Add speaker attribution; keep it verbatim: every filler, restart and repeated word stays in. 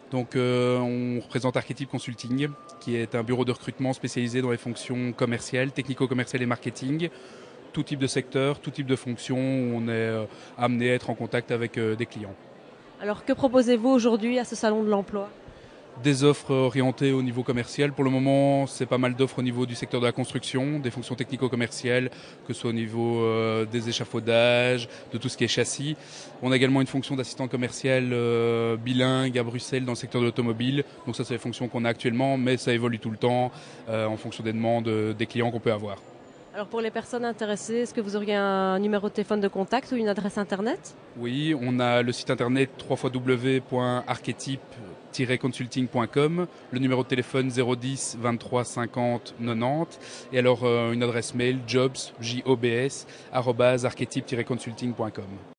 Speaker 1: Donc euh, on représente Archetype Consulting, qui est un bureau de recrutement spécialisé dans les fonctions commerciales, technico-commerciales et marketing. Tout type de secteur, tout type de fonction où on est euh, amené à être en contact avec euh, des clients.
Speaker 2: Alors que proposez-vous aujourd'hui à ce salon de l'emploi?
Speaker 1: Des offres orientées au niveau commercial. Pour le moment, c'est pas mal d'offres au niveau du secteur de la construction, des fonctions technico-commerciales, que ce soit au niveau euh, des échafaudages, de tout ce qui est châssis. On a également une fonction d'assistant commercial euh, bilingue à Bruxelles dans le secteur de l'automobile. Donc ça, c'est les fonctions qu'on a actuellement, mais ça évolue tout le temps euh, en fonction des demandes euh, des clients qu'on peut avoir.
Speaker 2: Alors pour les personnes intéressées, est-ce que vous auriez un numéro de téléphone de contact ou une adresse internet?
Speaker 1: Oui, on a le site internet w w w point archetype tiret consulting point com, le numéro de téléphone zéro dix vingt-trois cinquante quatre-vingt-dix et alors euh, une adresse mail jobs, j o b s arobase archetype tiret consulting point com.